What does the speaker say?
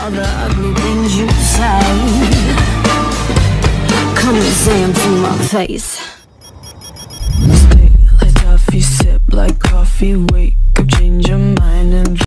all the ugly things you say. Come and say 'em to my face. Stay like toffee, sip like coffee, wait